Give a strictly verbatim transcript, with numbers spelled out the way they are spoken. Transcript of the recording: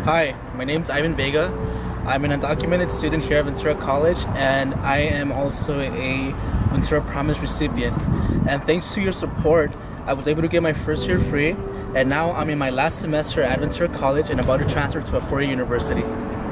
Hi, my name is Ivan Vega. I'm an undocumented student here at Ventura College, and I am also a Ventura Promise recipient. And thanks to your support, I was able to get my first year free, and now I'm in my last semester at Ventura College and about to transfer to a four-year university.